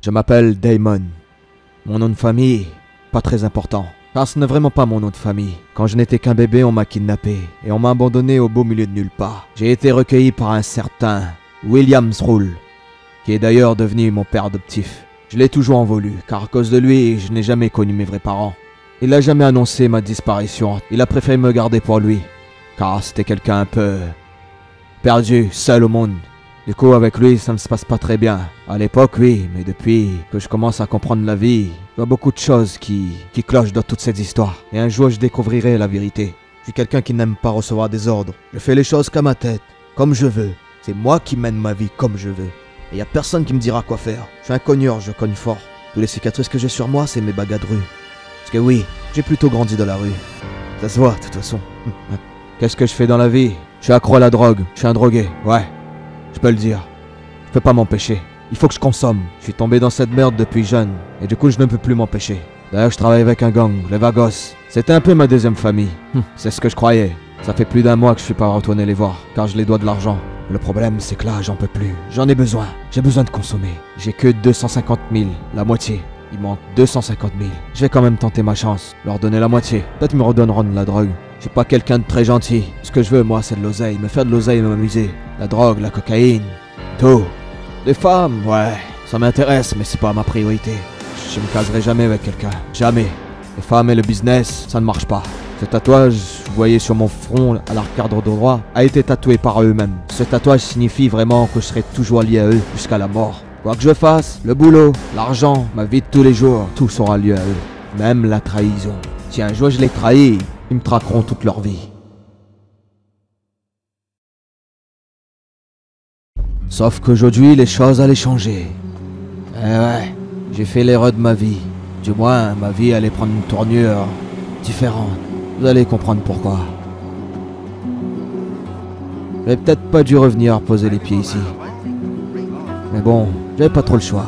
Je m'appelle Damon. Mon nom de famille, pas très important. Car ce n'est vraiment pas mon nom de famille. Quand je n'étais qu'un bébé, on m'a kidnappé et on m'a abandonné au beau milieu de nulle part. J'ai été recueilli par un certain William Sroul, qui est d'ailleurs devenu mon père adoptif. Je l'ai toujours en voulu, car à cause de lui, je n'ai jamais connu mes vrais parents. Il n'a jamais annoncé ma disparition. Il a préféré me garder pour lui, car c'était quelqu'un un peu perdu, seul au monde. Du coup, avec lui, ça ne se passe pas très bien. À l'époque, oui, mais depuis que je commence à comprendre la vie, il y a beaucoup de choses qui clochent dans toute cette histoire. Et un jour, je découvrirai la vérité. Je suis quelqu'un qui n'aime pas recevoir des ordres. Je fais les choses qu'à ma tête, comme je veux. C'est moi qui mène ma vie comme je veux. Et il n'y a personne qui me dira quoi faire. Je suis un cogneur, je cogne fort. Toutes les cicatrices que j'ai sur moi, c'est mes bagarres de rue. Parce que oui, j'ai plutôt grandi dans la rue. Ça se voit, de toute façon. Qu'est-ce que je fais dans la vie? Je suis accro à la drogue. Je suis un drogué, ouais. Je peux le dire. Je peux pas m'empêcher. Il faut que je consomme. Je suis tombé dans cette merde depuis jeune. Et du coup, je ne peux plus m'empêcher. D'ailleurs, je travaille avec un gang, les Vagos. C'était un peu ma deuxième famille. C'est ce que je croyais. Ça fait plus d'un mois que je suis pas retourné les voir, car je les dois de l'argent. Le problème, c'est que là, j'en peux plus. J'en ai besoin. J'ai besoin de consommer. J'ai que 250 000, la moitié. Il manque 250 000. Je vais quand même tenter ma chance. Leur donner la moitié. Peut-être me redonneront de la drogue. Je suis pas quelqu'un de très gentil. Ce que je veux, moi, c'est de l'oseille. Me faire de l'oseille et m'amuser. La drogue, la cocaïne, tout. Les femmes, ouais, ça m'intéresse, mais c'est pas ma priorité. Je me caserai jamais avec quelqu'un. Jamais. Les femmes et le business, ça ne marche pas. Ce tatouage, vous voyez sur mon front, à l'arcade droit, a été tatoué par eux-mêmes. Ce tatouage signifie vraiment que je serai toujours lié à eux jusqu'à la mort. Quoi que je fasse, le boulot, l'argent, ma vie de tous les jours, tout sera lié à eux. Même la trahison. Si un jour je les trahis, ils me traqueront toute leur vie. Sauf qu'aujourd'hui, les choses allaient changer. Eh ouais, j'ai fait l'erreur de ma vie. Du moins, ma vie allait prendre une tournure différente. Vous allez comprendre pourquoi. J'aurais peut-être pas dû revenir poser les pieds ici. Mais bon, j'avais pas trop le choix.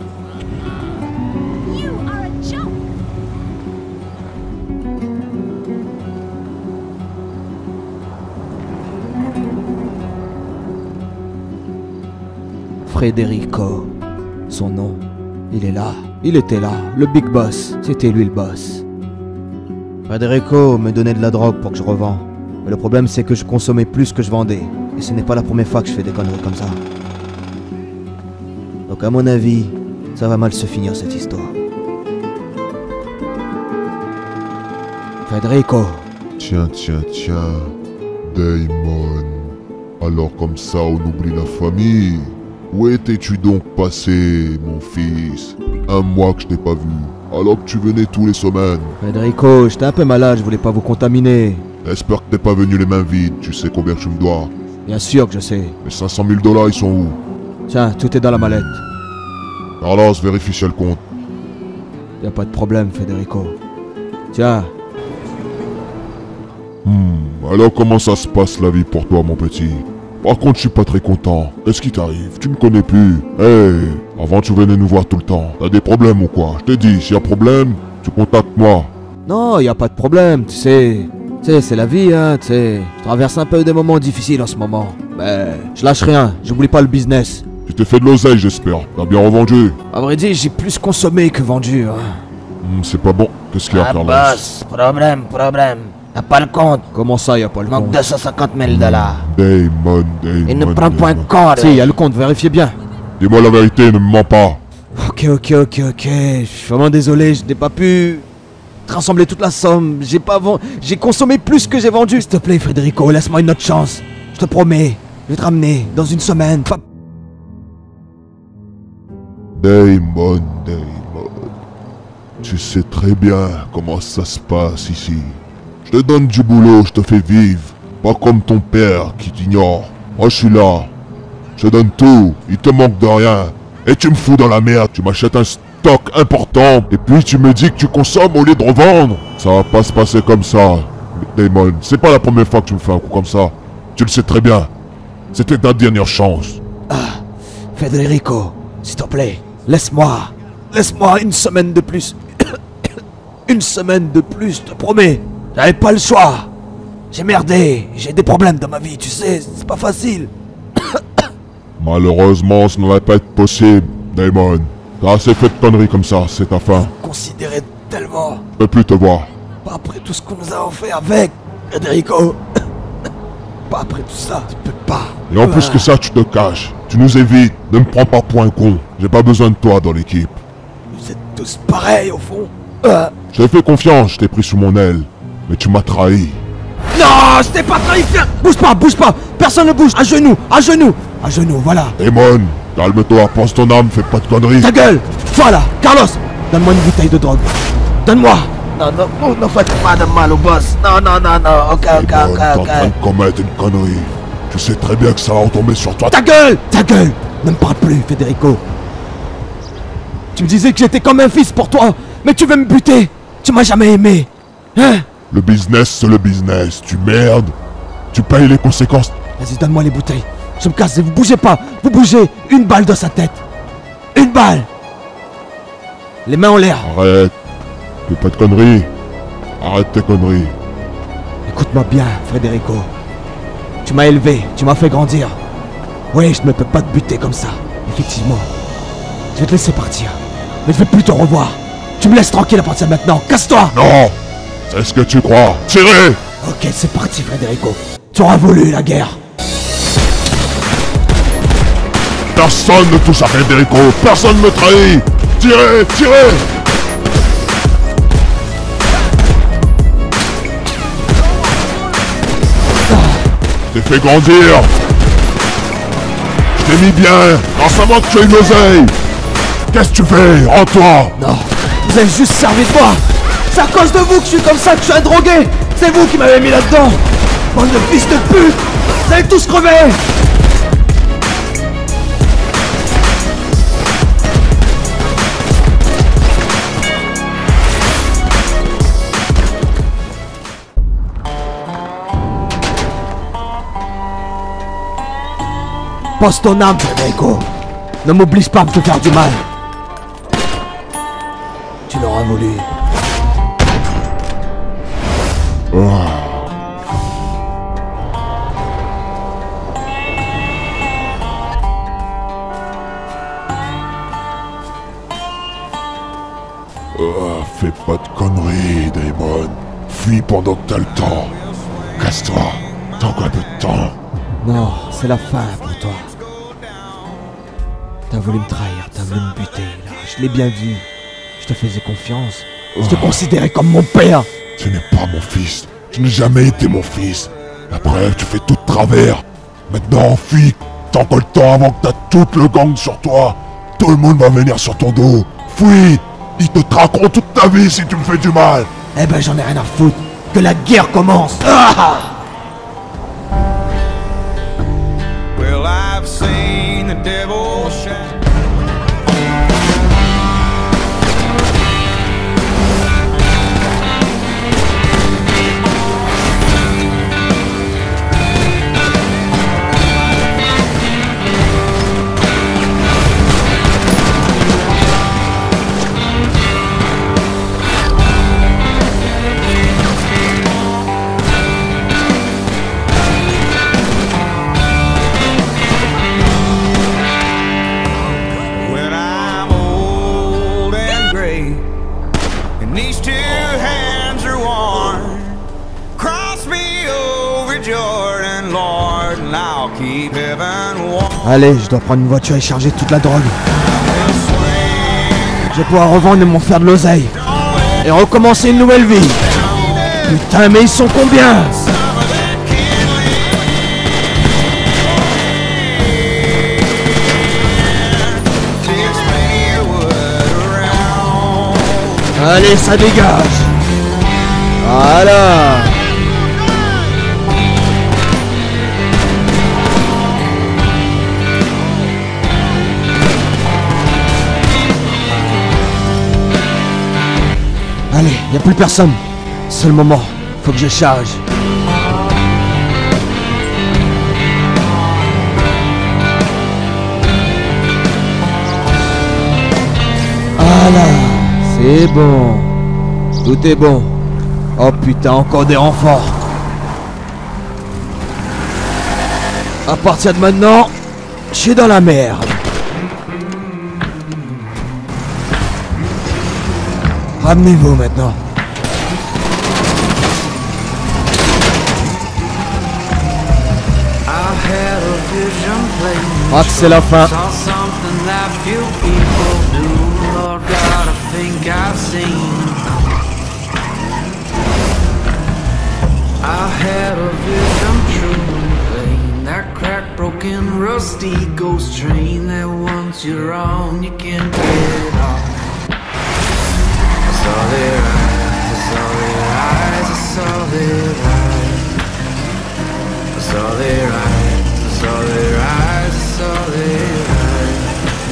Federico, son nom, il est là, il était là, le big boss, c'était lui le boss. Federico me donnait de la drogue pour que je revends, mais le problème c'est que je consommais plus que je vendais, et ce n'est pas la première fois que je fais des conneries comme ça. Donc à mon avis, ça va mal se finir cette histoire. Federico. Tiens, Damon. Alors comme ça on oublie la famille. Où étais-tu donc passé, mon fils? Un mois que je t'ai pas vu, alors que tu venais tous les semaines. Federico, j'étais un peu malade, je voulais pas vous contaminer. J'espère que t'es pas venu les mains vides, tu sais combien tu me dois. Bien sûr que je sais. Les 500 000 $, ils sont où? Tiens, tout est dans la mallette. Carlos, vérifie si elle compte. Y a pas de problème, Federico. Tiens. Alors comment ça se passe la vie pour toi, mon petit? Par contre, je suis pas très content. Qu'est-ce qui t'arrive? Tu me connais plus. Hey, avant tu venais nous voir tout le temps. T'as des problèmes ou quoi? Je t'ai dit, s'il y a problème, tu contactes moi. Non, y a pas de problème, tu sais. Tu sais, c'est la vie, hein, tu sais. Je traverse un peu des moments difficiles en ce moment. Mais je lâche rien, j'oublie pas le business. Tu t'es fait de l'oseille, j'espère. T'as bien revendu. À vrai dire, j'ai plus consommé que vendu, hein. C'est pas bon. Qu'est-ce qu'il y a, Carlos? Boss, problème. T'as pas le compte. Comment ça, y a pas le Manque compte? 250 000 $. Damon. Il ne prend pas un compte. Si, y a le compte, vérifiez bien. Dis-moi la vérité, ne me mens pas. Ok. Je suis vraiment désolé, je n'ai pas pu rassembler toute la somme. J'ai consommé plus que j'ai vendu. S'il te plaît, Federico, laisse-moi une autre chance. Je te promets, je vais te ramener dans une semaine. Damon. Tu sais très bien comment ça se passe ici. Je te donne du boulot, je te fais vivre. Pas comme ton père qui t'ignore. Moi je suis là. Je te donne tout, il te manque de rien. Et tu me fous dans la merde, tu m'achètes un stock important. Et puis tu me dis que tu consommes au lieu de revendre. Ça va pas se passer comme ça, Damon. C'est pas la première fois que tu me fais un coup comme ça. Tu le sais très bien. C'était ta dernière chance. Federico, s'il te plaît, laisse-moi une semaine de plus. Une semaine de plus, je te promets. J'avais pas le choix. J'ai merdé, j'ai des problèmes dans ma vie, tu sais, c'est pas facile. Malheureusement, ça n'aurait pas été possible, Damon. T'as assez fait de conneries comme ça, c'est ta fin. Considéré tellement. Je peux plus te voir. Pas après tout ce qu'on nous a offert avec, Federico. Pas après tout ça, tu peux pas. Et en plus que ça, tu te caches. Tu nous évites. Ne me prends pas pour un con. J'ai pas besoin de toi dans l'équipe. Vous êtes tous pareils au fond. Je t'ai fait confiance, je t'ai pris sous mon aile. Mais tu m'as trahi. Non, je t'ai pas trahi, viens. Bouge pas. Personne ne bouge. À genoux, voilà. Damon, calme-toi, pense ton âme, fais pas de conneries. Ta gueule. Voilà, Carlos. Donne-moi une bouteille de drogue. Donne-moi. Non, ne faites pas de mal au boss. Non. Ok. T'es en train de commettre une connerie. Tu sais très bien que ça va retomber sur toi. Ta gueule. Ne me parle plus, Federico. Tu me disais que j'étais comme un fils pour toi, mais tu veux me buter. Tu m'as jamais aimé. Hein? Le business, c'est le business. Tu merdes. Tu payes les conséquences. Vas-y, donne-moi les bouteilles. Je me casse et vous bougez pas. Vous bougez. Une balle dans sa tête. Une balle. Les mains en l'air. Arrête. Fais pas de conneries. Arrête tes conneries. Écoute-moi bien, Federico. Tu m'as élevé, tu m'as fait grandir. Oui, je ne peux pas te buter comme ça. Effectivement. Je vais te laisser partir. Mais je vais plus te revoir. Tu me laisses tranquille à partir de maintenant. Casse-toi. Non. C'est ce que tu crois. Tirez. Ok, c'est parti, Federico. Tu auras voulu la guerre. Personne ne touche à Federico. Personne ne me trahit. Tirez. Je t'ai fait grandir. Je t'ai mis bien. En savant que tu as une oseille. Qu'est-ce que tu fais? Rends-toi. Non, vous avez juste servi de moi. C'est à cause de vous que je suis comme ça, que je suis un drogué. C'est vous qui m'avez mis là-dedans. Bande de fils de pute. Vous allez tous crever. Pose ton âme, Federico. Ne m'oblige pas à me te faire du mal. Tu l'auras voulu. Fais pas de conneries, Damon. Fuis pendant que t'as le temps. Casse-toi. T'as encore un peu de temps. Non, c'est la fin pour toi. T'as voulu me trahir, t'as voulu me buter, là, je l'ai bien vu. Je te faisais confiance. Je te considérais comme mon père. Tu n'es pas mon fils. Tu n'as jamais été mon fils. La preuve, tu fais tout de travers. Maintenant, fuis. T'as encore le temps avant que t'as tout le gang sur toi. Tout le monde va venir sur ton dos. Fuis. Ils te traqueront toute ta vie si tu me fais du mal. Eh ben, j'en ai rien à foutre. Que la guerre commence. Ah! Well, I've seen the devil shine. Allez, je dois prendre une voiture et charger toute la drogue. Je vais pouvoir revendre et m'en faire de l'oseille. Et recommencer une nouvelle vie. Putain, mais ils sont combien? Allez, ça dégage. Voilà. Allez, y a plus personne. C'est le moment. Faut que je charge. Voilà. C'est bon. Tout est bon. Oh putain, encore des renforts. À partir de maintenant, je suis dans la merde. Ramenez-vous maintenant. Ah, c'est la fin. I had a vision true and plain. That cracked, broken, rusty ghost train that once you're on, you can't get off. I saw their eyes, I saw their eyes, I saw their eyes. I saw their eyes, I saw their eyes, I saw their eyes.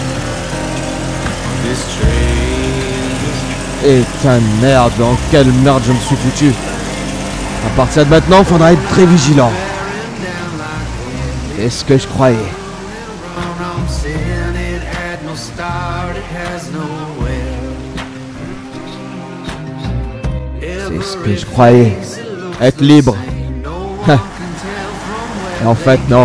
This train. Et ta merde, dans quelle merde je me suis foutu. À partir de maintenant, faudra être très vigilant. C'est ce que je croyais. C'est ce que je croyais. Être libre. Et en fait, non.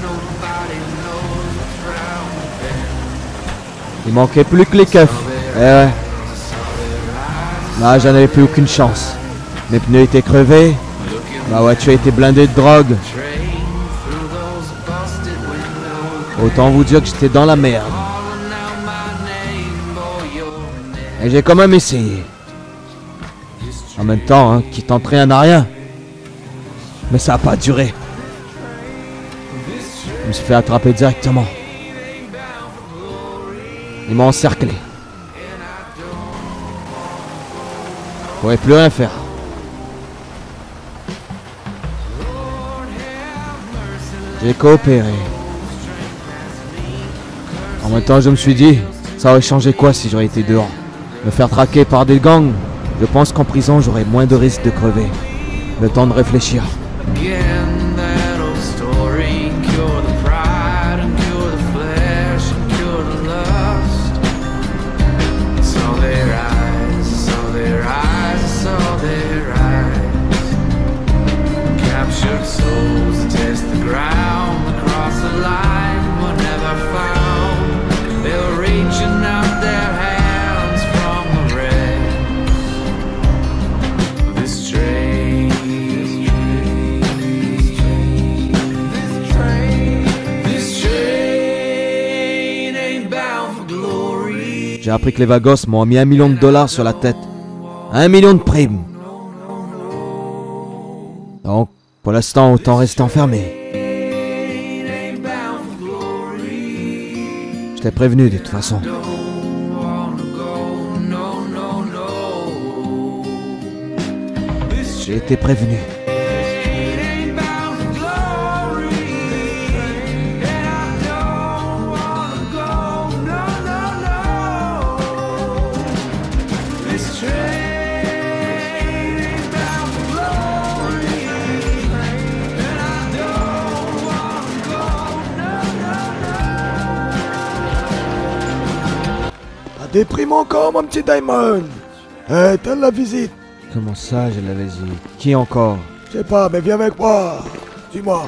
Il manquait plus que les keufs. Eh ouais. Là, j'en avais plus aucune chance. Mes pneus étaient crevés. Ma voiture était blindée de drogue. Autant vous dire que j'étais dans la merde. Et j'ai quand même essayé. En même temps, hein, qui tente rien n'a rien. Mais ça a pas duré. Je me suis fait attraper directement. Ils m'ont encerclé. Je pourrais plus rien faire. J'ai coopéré. En même temps, je me suis dit, ça aurait changé quoi si j'aurais été dehors? Me faire traquer par des gangs? Je pense qu'en prison, j'aurais moins de risques de crever. Le temps de réfléchir. J'ai appris que les Vagos m'ont mis $1 million sur la tête. 1 million de primes. Donc, pour l'instant, autant rester enfermé. Je t'ai prévenu de toute façon. J'ai été prévenu. Déprime encore, mon petit Diamond. Eh, t'as la visite. Comment ça, j'ai la visite? Qui encore? Je sais pas, mais viens avec moi. Dis-moi.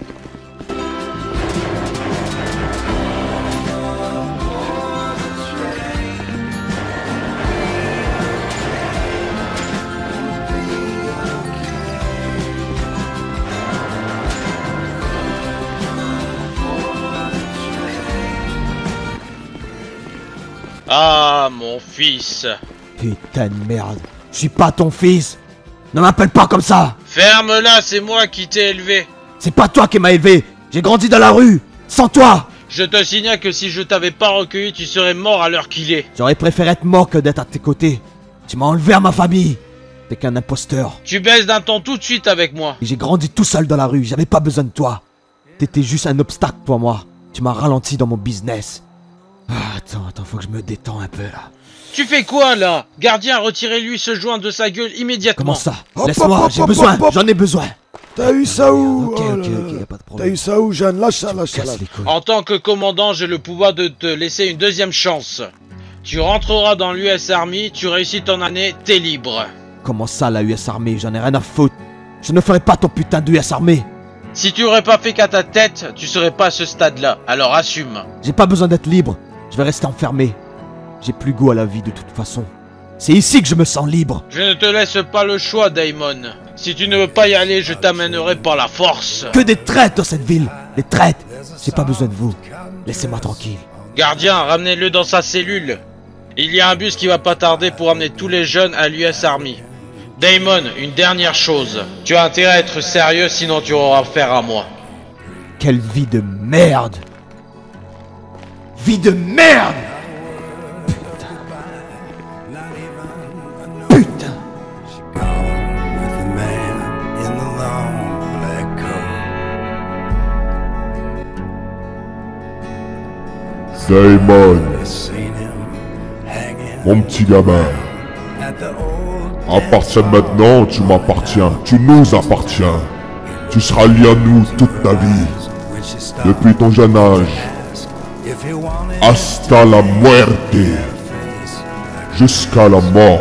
Ah, mon fils. Putain de merde. Je suis pas ton fils. Ne m'appelle pas comme ça. Ferme-la, c'est moi qui t'ai élevé. C'est pas toi qui m'as élevé. J'ai grandi dans la rue. Sans toi. Je te signale que si je t'avais pas recueilli, tu serais mort à l'heure qu'il est. J'aurais préféré être mort que d'être à tes côtés. Tu m'as enlevé à ma famille. T'es qu'un imposteur. Tu baisses d'un ton tout de suite avec moi. J'ai grandi tout seul dans la rue. J'avais pas besoin de toi. T'étais juste un obstacle pour moi. Tu m'as ralenti dans mon business. Ah, attends, faut que je me détends un peu là. Tu fais quoi là? Gardien, retirez-lui ce joint de sa gueule immédiatement. Comment ça? Hop, Laisse-moi, hop, j'ai hop, besoin, hop, hop. j'en ai besoin. T'as eu ça où? Ok, Oh ok, là ok, là. y'a pas de T'as problème. eu ça où, Jeanne? Lâche ça, lâche ça. Casse les couilles. En tant que commandant, j'ai le pouvoir de te laisser une deuxième chance. Tu rentreras dans l'US Army, tu réussis ton année, t'es libre. Comment ça, la US Armée? J'en ai rien à foutre. Je ne ferai pas ton putain de US Armée. Si tu aurais pas fait qu'à ta tête, tu serais pas à ce stade-là, alors assume. J'ai pas besoin d'être libre. Je vais rester enfermé. J'ai plus goût à la vie de toute façon. C'est ici que je me sens libre. Je ne te laisse pas le choix, Daimon. Si tu ne veux pas y aller, je t'amènerai par la force. Que des traîtres dans cette ville. Les traîtres. J'ai pas besoin de vous. Laissez-moi tranquille. Gardien, ramenez-le dans sa cellule. Il y a un bus qui va pas tarder pour amener tous les jeunes à l'US Army. Daimon, une dernière chose. Tu as intérêt à être sérieux, sinon tu auras affaire à moi. Quelle vie de merde. Vie de merde. Putain. Daimon, mon petit gamin. À partir de maintenant, tu m'appartiens, tu nous appartiens. Tu seras lié à nous toute ta vie. Depuis ton jeune âge. Hasta la muerte. Jusqu'à la mort.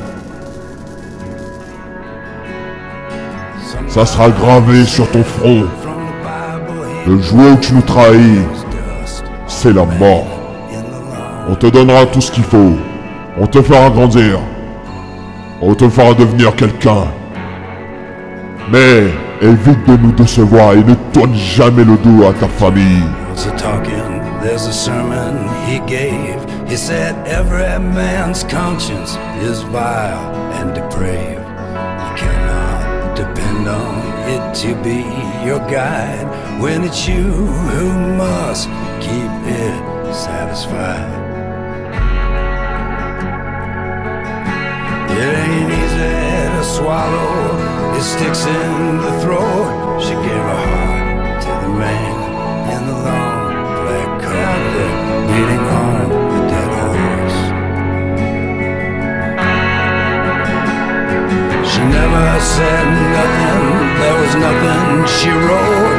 Ça sera gravé sur ton front. Le jour où tu nous trahis, c'est la mort. On te donnera tout ce qu'il faut. On te fera grandir. On te fera devenir quelqu'un. Mais évite de nous décevoir et ne tourne jamais le dos à ta famille. There's a sermon he gave. He said every man's conscience is vile and depraved. You cannot depend on it to be your guide when it's you who must keep it satisfied. It ain't easy to swallow, it sticks in the throat. She gave her heart to the man in the long black coat, beating on a dead horse. She never said nothing, there was nothing she wrote.